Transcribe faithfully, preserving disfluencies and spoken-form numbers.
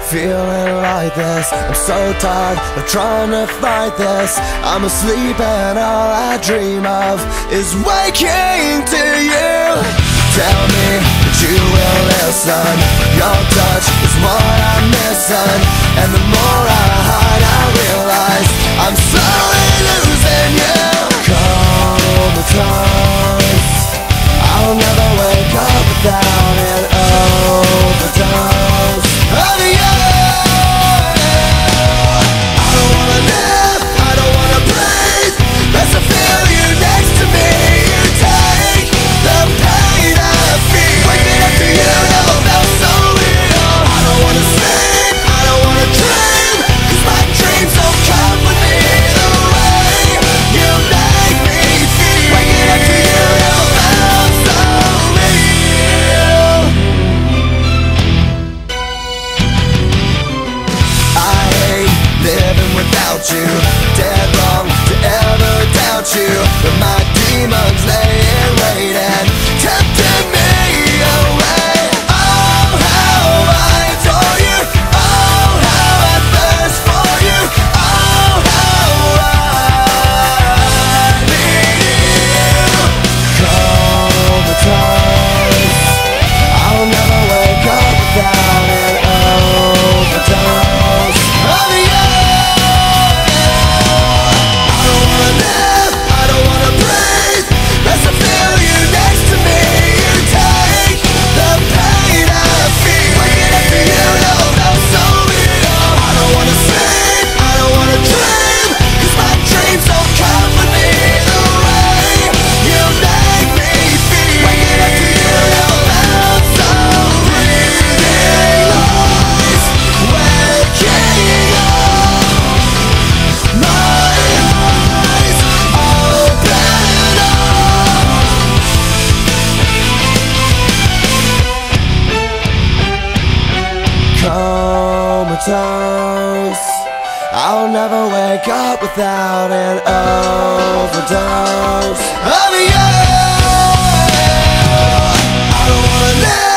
feeling like this. I'm so tired of trying to fight this. I'm asleep and all I dream of is waking to you. Tell me that you will listen. Your touch is what I'm missing, and the more I hide I realize I'm slowly losing you. Comatose, I'll never wake up without an overdose of you. I don't wanna live, I don't wanna breathe, unless I feel you next to me. You take the pain I feel. Waking up to you never felt so real. I don't wanna sleep, I don't wanna dream, 'cause my dreams don't come with me. The way you make me feel. Waking up to you never felt so real. I hate living without you. Dead wrong to ever doubt you, but my demons lay in wait and tempting me away. Oh, how I adore you. Oh, how I thirst for you. Oh, how I need you. Comatose, I'll never wake up without an overdose of you. I don't wanna live, I don't wanna breathe, unless I feel you next to me. You take the pain I feel. Waking up to you never felt so real. I don't wanna sleep, I don't wanna dream, 'cause my dreams don't come with me. The way you make me feel. Waking up to you never felt so real. Lies, waking up, my eyes open up. Comatose, I'll never wake up without an overdose of you. I don't wanna live.